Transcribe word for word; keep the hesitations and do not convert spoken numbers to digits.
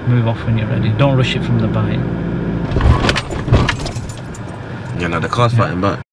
move off when you're ready. Don't rush it from the bite. Yeah, no, the car's Yeah. fighting back.